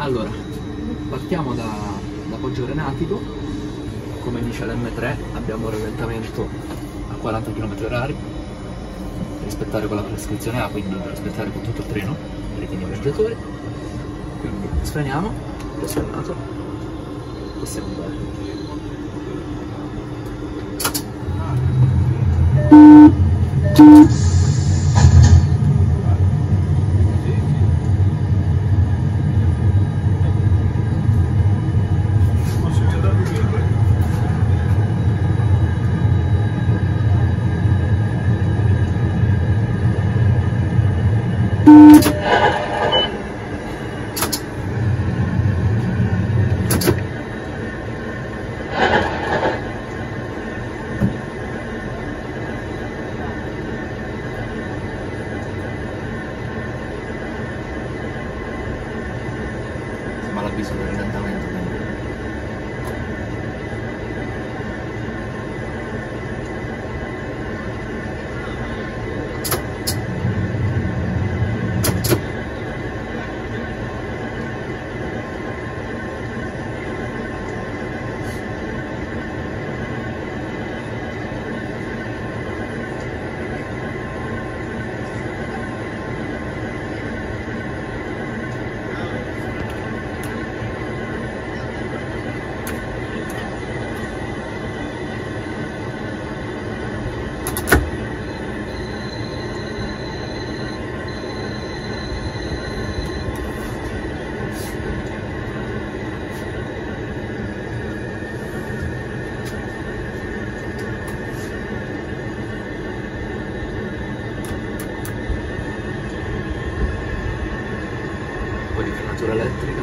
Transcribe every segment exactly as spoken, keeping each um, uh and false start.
Allora, partiamo da, da Poggio Renatico. Come dice l'emme tre abbiamo un rallentamento a quaranta chilometri orari, rispettare con la prescrizione A, quindi da rispettare con tutto il treno per i pieni viaggiatori. Quindi sfreniamo, ho sfrenato, possiamo andare. Ma l'avviso del rallentamento, quindi. Di frenatura elettrica.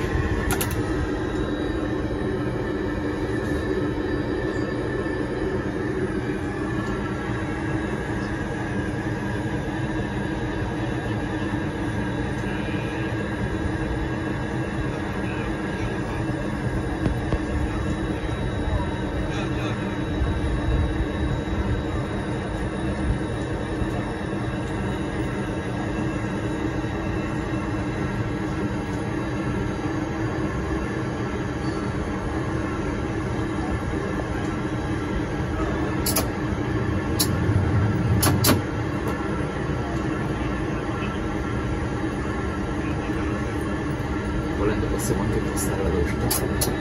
Volendo possiamo anche impostare la velocità.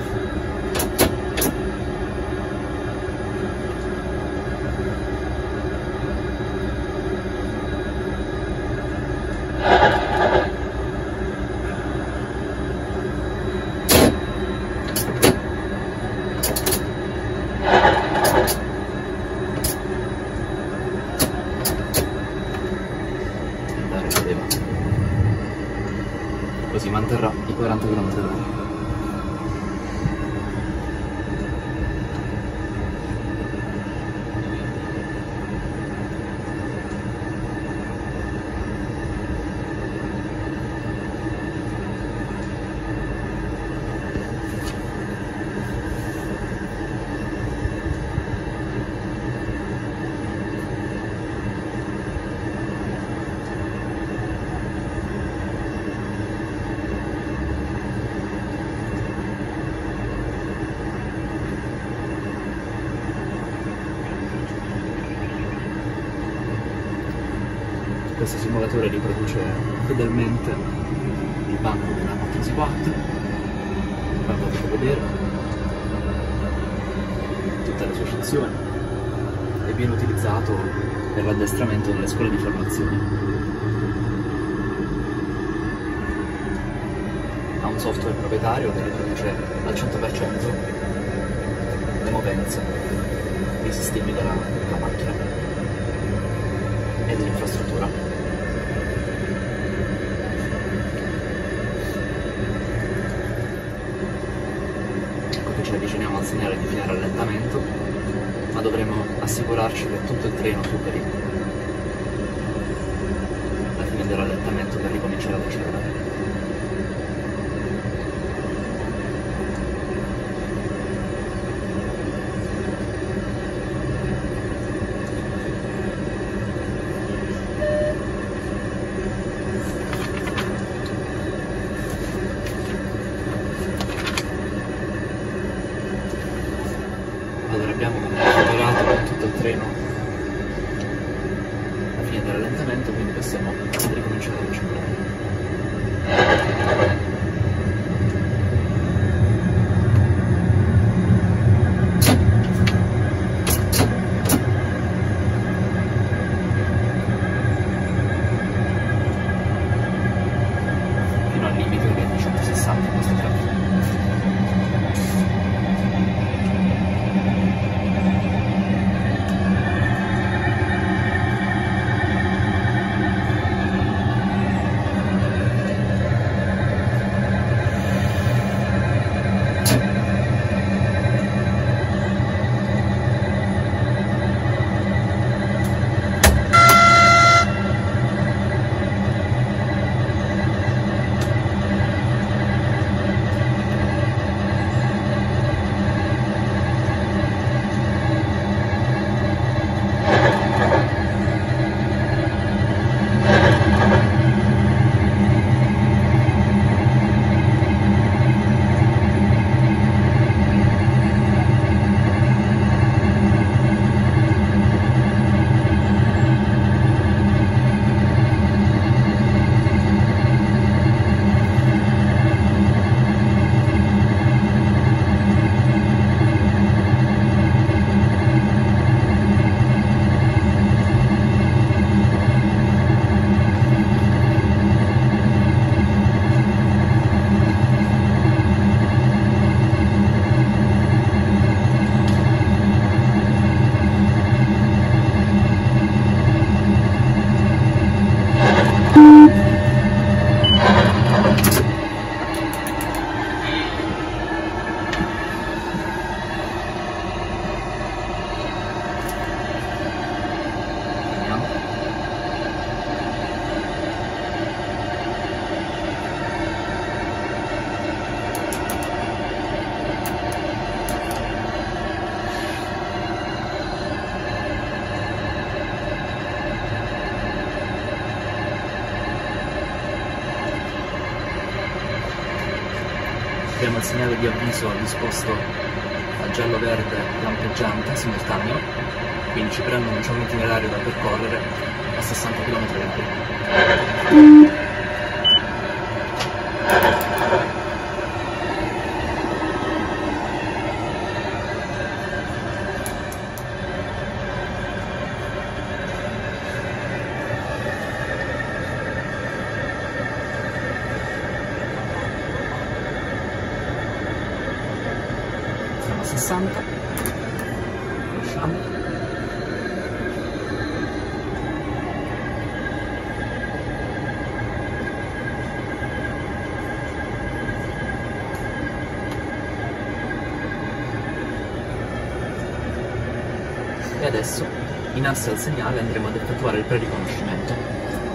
Andare vedeva. Così manterrà i quaranta chilometri orari. Questo simulatore riproduce fedelmente il banco della Moto Z quattro, come potete vedere, tutte le sue sezioni, e viene utilizzato per l'addestramento nelle scuole di formazione. Ha un software proprietario che riproduce al cento per cento le movenze dei sistemi della, della macchina e dell'infrastruttura. Ci avviciniamo al segnale di fine rallentamento, ma dovremo assicurarci che tutto il treno superi la fine del rallentamento per ricominciare ad accelerare. limite che è di centosessanta in questo traffico. Abbiamo il segnale di avviso disposto a giallo-verde lampeggiante simultaneo, quindi ci prendono diciamo, un itinerario da percorrere a sessanta chilometri orari. sessanta, lasciamo. E adesso, in asse al segnale, andremo ad effettuare il prericonoscimento.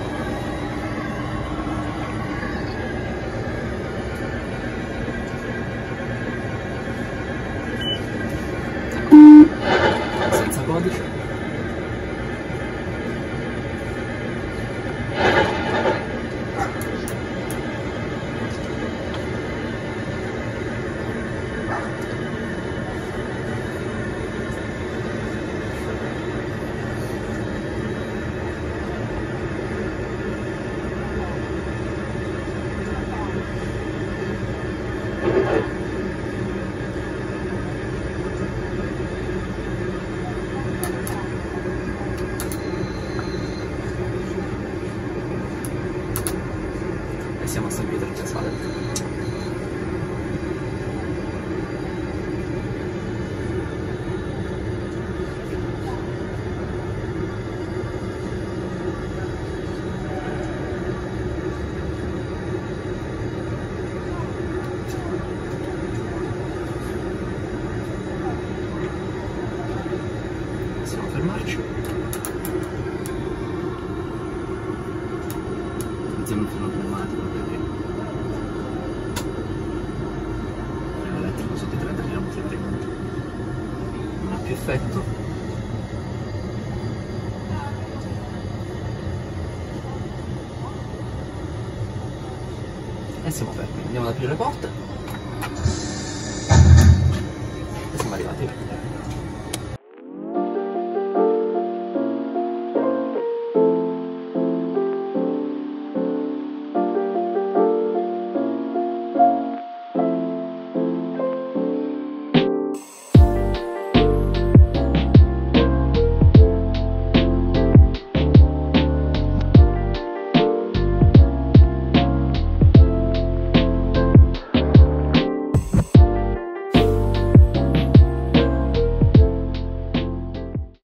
Codice. Siamo a San Pietro in Casale. Possiamo fermarci. Utilizziamo il freno pneumatico. Sotto i trenta chilometri per minuto non ha più effetto. E siamo fermi, andiamo ad aprire le porte e siamo arrivati.